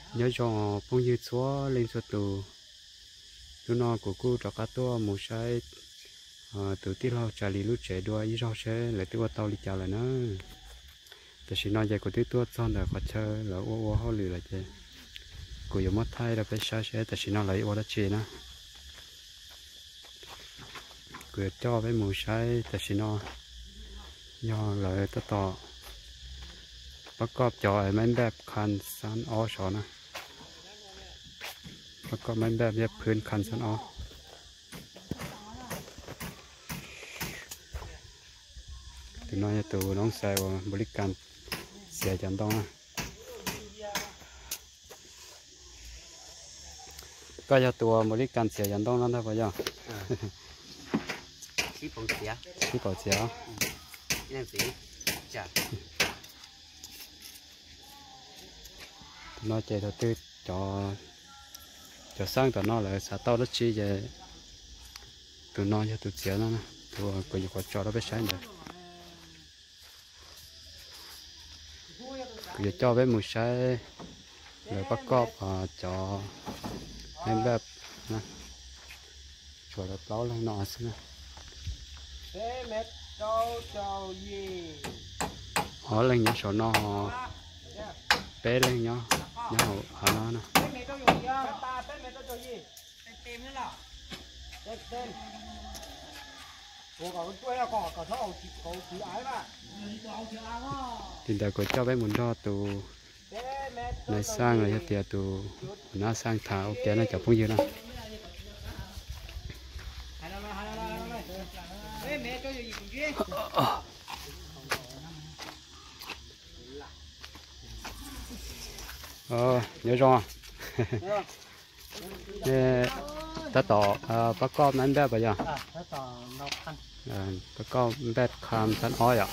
nhớ cho phong như chúa lên cho tù tụi nó của cô cho cá to một sai từ tí lo trả lý lúc trẻ đua ý rau xe lại tụi tao đi chào lại nữaแต่ฉันนอนใจกูที่ตัวซ่อนแต่ก็เชื่อแล้วว่าเขาหรืออะไรเจ้กูอยู่มัดไทยเราไปใช้ใช้แต่ฉันนอนไหลว่าได้เจนะกูจ่อไปหมูใช้แต่ฉันนอนย่อเลยต่อประกอบจอไอ้แม่แบบคันสันออชอนะประกอบแม่แบบเย็บพื้นคันสันออถึงน้อยจะตัวน้องชายว่าบริการเสียจันต้องนะก็จะตัวบริการเสียจันต้องนั่นได้ปะจ๊ะที่เป่าเสียที่เป่าเสียที่นั่นสิจ้ะnó chạy đầu tư cho sang tụi nó là xã tao đất chi về tụi nó cho tụi xíu nó tụi coi như có cho nó biết sáng rồi giờ cho với một sai rồi bắt cọp cho em bếp nè cho nó báo lên nó xem nè họ lên những số nó bé lên nhau nhau ở nó nè thì đã có cho bé muốn cho tụ này sang là cho tiệt tụ nó sang thảo ok nó chọc phong dư nè nhớ rồi ta tỏ bắt con anh bé bây giờ bắt con bé khám thân ói ạ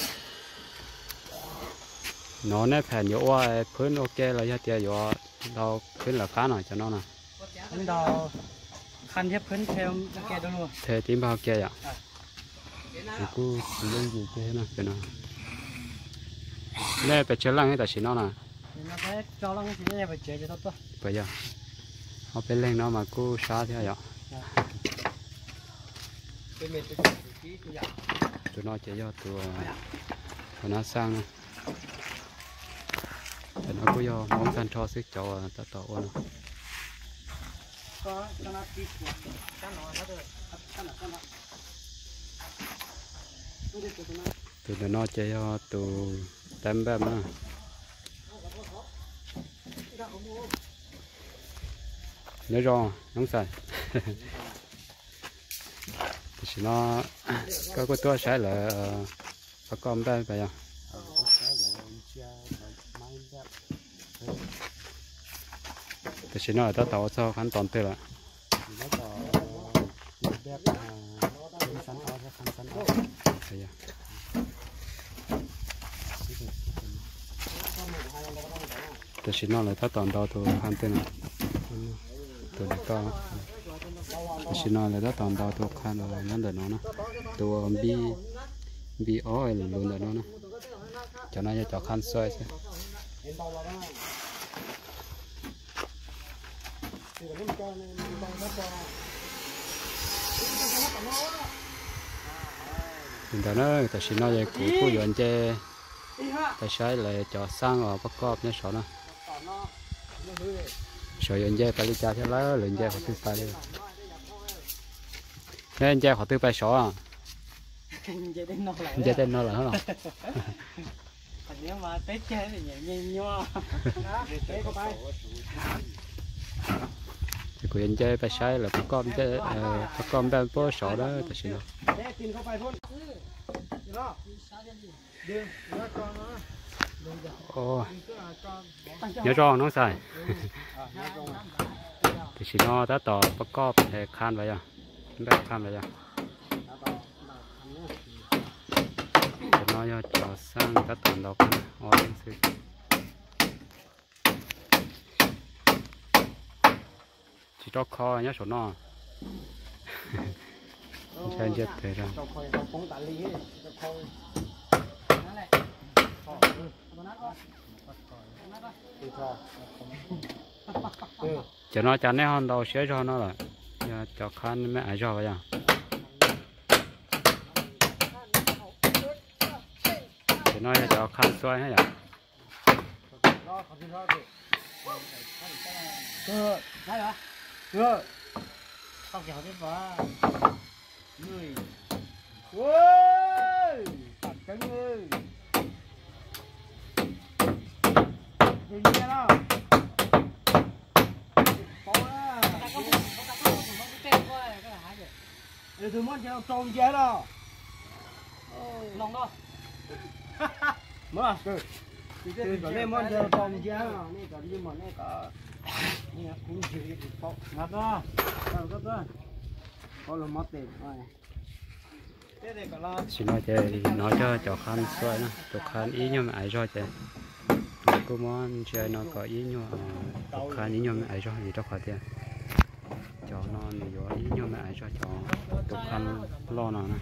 nó nè phèn nhổ qua phun ok là cho tiệt nhổ đâu phun là cá nào cho nó nè phun đâu khăn hiếp phun theo ok đâu luôn thế tím bao kia ạ thì cứ dùng gì kia nè cái nào nè phải chơi lăng hay là chỉ nó nè nó phải cho lăng thì nó phải chơi cho tốt bây giờ họ phải lên nó mà cứ xá thế ạ tụi nó chạy do tụi nó sang tụi nó cứ do món ăn cho sức cho ta tổ luôn tụi nó chạy do tụi tem bếp nữa nhớ rồi nóng xài thì nó có tua sai là có con đây phải không thì nó là ta tàu cho khán toàn tư là thì nó là ta toàn tàu từ khán tư này từ to thì nó là ta toàn tàu từ khán rồi nó để nó từ bi ói luôn để nó cho nó cho khán xoay xem hiện tại nó tại sao nó vậy cũ dọn chơi tại sao lại cho sang ở bắc cọp nhớ sợ nó sợ dọn chơi phải đi cha theo lá luyện chơi họ tư phải đi nên chơi họ tư phải sợ à chơi tên nó là hết rồi nhưng mà tết chơi thì nhìn nhau thì cô anh chơi phải sai là các con chơi các con đang có sổ đó tại sao ồ nhớ rõ nó sai thì chỉ nó đã tỏ các con để khan vậy à bé khan vậy à nó cho sang các tầng đầu ở bên dưới chỉ cho kho nhá số nó chơi chết thế ra cho nó chán này hòn đầu xé cho nó là cho khăn mẹ ai cho vậy à cho nó cho khăn xoay hết à không kiểu thế quá người ôi thật cứng ơi nhìn nghe đó tôi muốn cho trôn chế đó lòng đó mở từ còn đây muốn cho trôn chế đó này còn nhưng mà này có này cũng chịu được không ngắt đó đó có là mất tiền rồi xin nói cho khăn xoay nó cho khăn ý nhưng mà ai cho chơi cô muốn chơi nó có ý nhưng mà khăn ý nhưng mà ai cho gì đó khỏi tiền cho nó nhiều ý nhưng mà ai cho khăn lo nào nè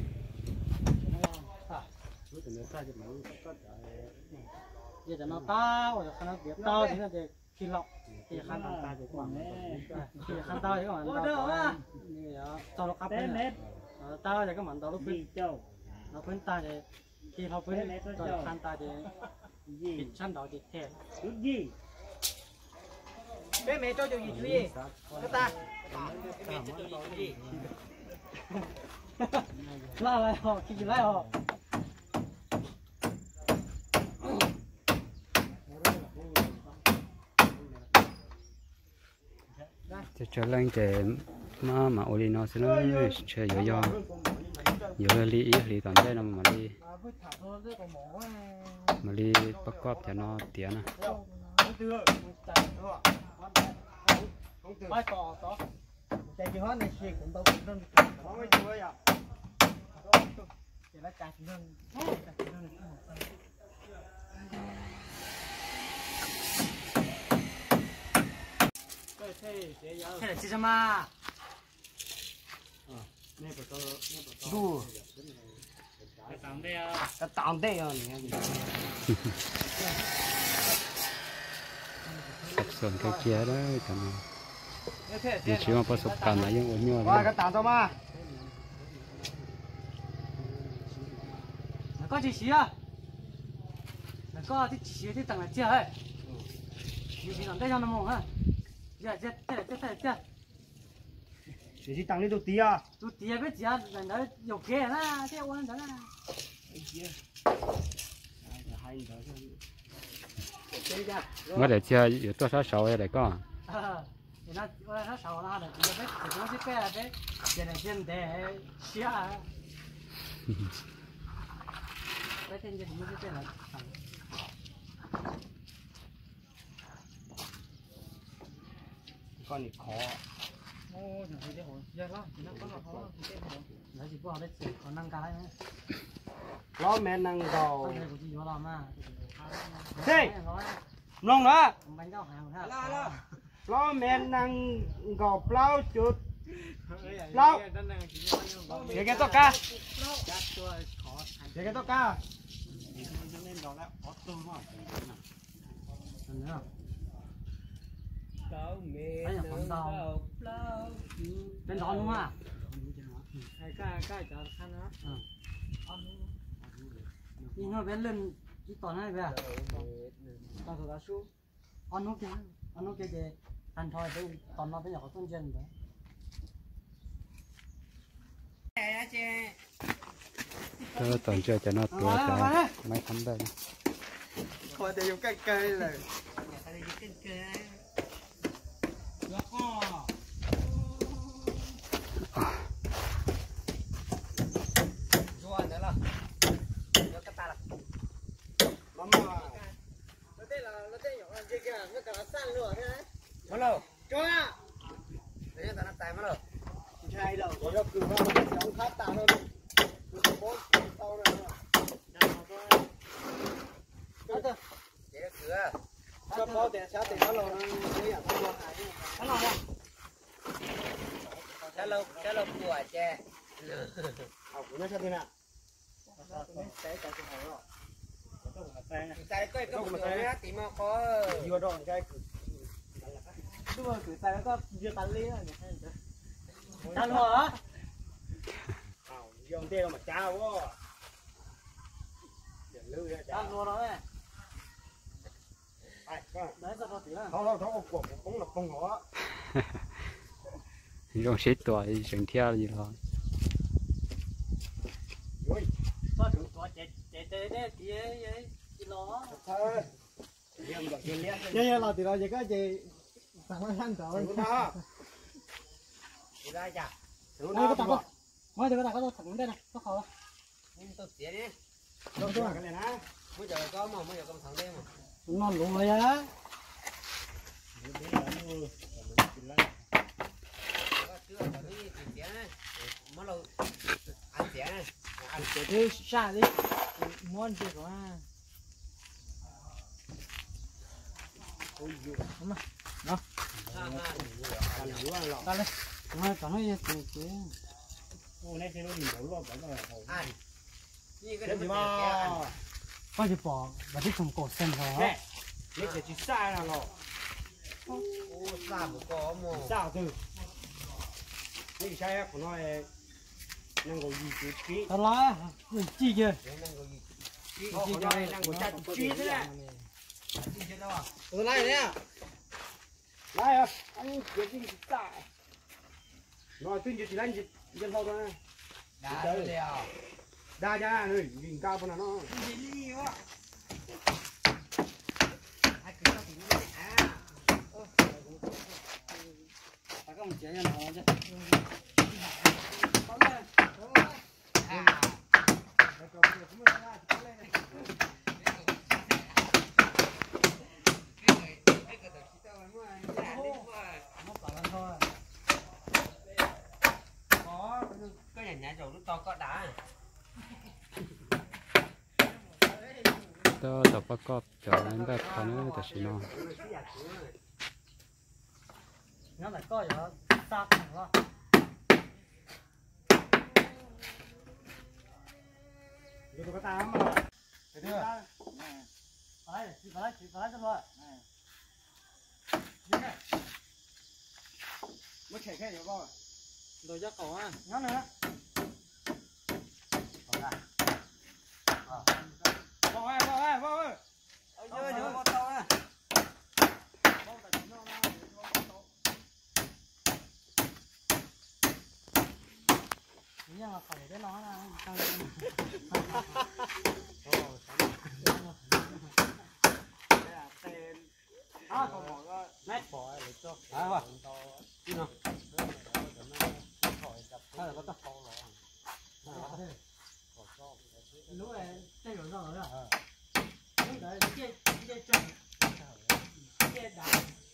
giờ cho nó tao rồi nó việc tao thì nó để khi lọc thì khăn tao thì còn khi khăn tao thì còn tao cho nó khắp lên tao thì các bạn tao lúc đi nó phun ta thì khi họ phun rồi khăn ta thì bị chăn đỏ thì thế gì bé mẹ cho gì chú gì ta la lại họ khi lại họ cho lên để mà oli nó sẽ nó chơi giờ lý toàn đây nó mà lý bắt cọp cho nó tiền à bai cò đó chạy chỉ hết này xuyên cũng đâu cũng đơn có mấy chuối à chỉ là chạy chỉ đơn thế là gì mà đu cái tạm đây à ส่วนcái kia đó cho nó đi chỉ mà ประสบการณ์อะไรยังอุ่นอยู่ qua cái tạm cho mà có gì xí à có thì chỉ thì tặng là chưa ấy nhiều gì làm đây cho nó mồm ha giờ chết chỉ tăng lên đầu tí à tôi tiếc cái gì là nó nhiều kia na thế quan đó na mà để chơiอยู่ตัวsáu để có thì nó sầu nó là chỉ biết chỉ có cái là đấy giờ này trên để xía cái trên giờ thì mới cái là con này khó ô thì thấy hồn giờ đó thì nó có là khó thì cái hồn nó chỉ có đấy chỉ còn năng cái nữa lo mẹ năng đầu cái của chị nó làm mà thế nông đó bánh rau hàng ha lo mẹ năng gò plau chuột plau để cái tóc ca để cái tóc ca cái là con tàu bên đó đúng không ạ cái chợ khăn đó nhưng mà bên lên cái toàn này về tao thử đã xuống ăn nó kia kì ăn thôi bên toàn nó bên nhỏ có con chân đấy toàn chơi cho nó tuổi cho mấy thắm đây coi để dùng cái cây này mất đâu cho à để cho ta nắp tay mất đâu hai đâu có đâu cứ vào giống khát tao đâu bố tao rồi để cửa cho bố để sao để nó lâu nó à không lo hại nó lo đâu sao lâu của che học của nó sao thế nào Tại cái mà sai thì mà có vừa đó cái đúng rồi cứ tại có vừa tán lý rồi tán luôn hả dòng tiêu mà chao quá tán luôn rồi đấy sao có tí là không cuộc cũng là không có Rong xếp tuổi chẳng theo gì rồi. có đủ có chạy đấy thì nó dạ là thì là gì cái gì tặng nó ăn rồi đó đi ra chả đây có tặng không ngoài đây có tặng có thằng đây này có khó tôi tỉa đi đâu tôi cái này nè bây giờ có mà bây giờ có thằng đây mà ngon luôn rồi á ăn tỉa đi xa đi muốn gì của mà đó ta lên nói còn nói gì ô này thì nó đi đâu rồi vẫn là ăn có gì bỏ và thích trồng cổ sen rồi nè lấy cái chỉ sai là rồi ô sao một có mà sao từ lấy sai của nó năng gọi gì chứ tao nói chi chưa năng gọi gì chi cho này năng gọi cha chi thế này tôi lấy nè lấy à anh cái gì sai nói tin gì thì lấy gì dân hậu thôi đa ra rồi nhìn cao bên nó gì quá ta có một chế cho nó chứ cái nhà chầu nó to có đá Đó tập bắt cọp cho anh ta khá nữa ta xin nó. nó lại có gì đó sát nữa rồi có ta mà cái thứ phải cho rồi mới chạy cái gì không đồ cho cổ à ngắn nữa vô ơi nhưng mà phải để nó là tăng còn một cái bỏ lại cho rồi đi nào hay là có tao lúc này chơi rồi rồi đó đấy chơi chơi đá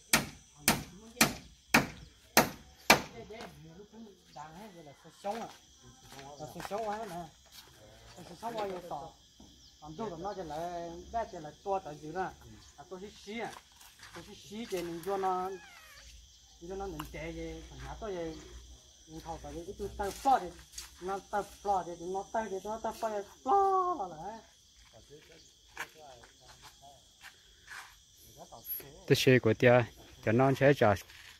chơi lúc cũng đá hết rồi là sống à sống quá nè sống quá nhiều tỏ còn tôi còn nói cho lại bé cho lại tua tới dưới đó tôi xí thì mình cho nó mình chạy về thằng nhà tôi về mình thầu tới cái tôi tay phlo thì nó tay phlo thì nó tay thì nó tay phlo là đấy Tôi xe của tia cho non sẽ trả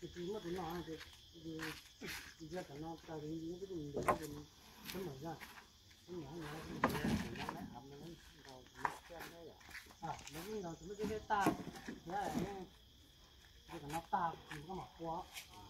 nó ta có mặc quá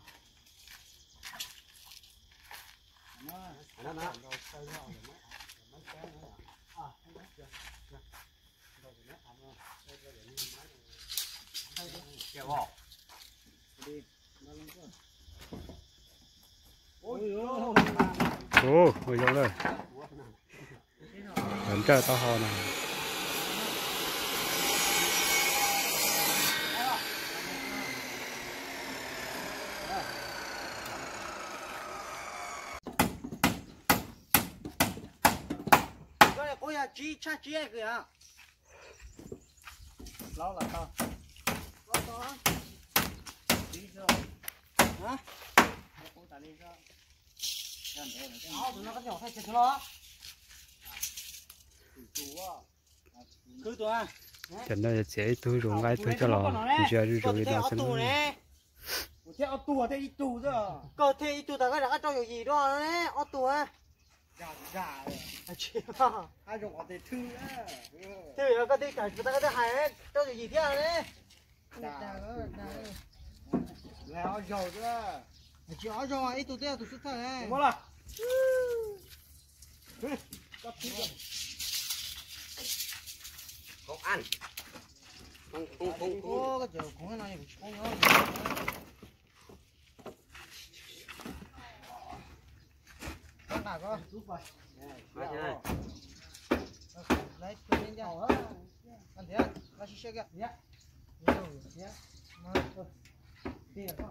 ôi ôi giống rồi vẫn chờ tao ho nào ôi à chị cha chị ấy kìa lâu là sao có đi chưa hả cũng tại đi chưa nó có nhỏ hay chết nó chủ à cứ tụi chẳng đây sẽ tôi rồi ngay tôi cho lò giờ rồi rồi đó xem thế ở tù thế ít tù rồi có thể ít tù ta cái đã cho gì đó đấy ở tù á gà chị hai chục ở thế thư á thế bây giờ có thể cả ta có thể hay cho gì thế đấy là ở dầu nữa chị ở rồi ít tù thế tù xuất thân đấy mất là không ăn không ô cái chỗ không này không con bà có lấy cái lên ra con thế nó chỉ chơi cái nhá nhá mà tiền có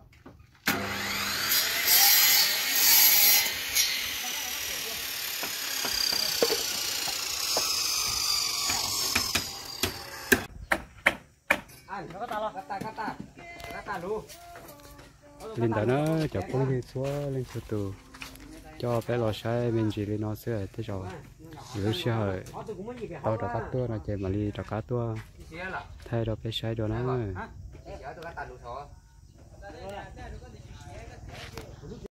ăn nó cắt luôn lên đó nó cho con đi xuống lên số tù cho bé lò sai mình chỉ lên nó sẽ tới rồi rồi sẽ hỏi tao cho cá tua nó chạy mà đi cho cá tua thay đó bé sai đó nó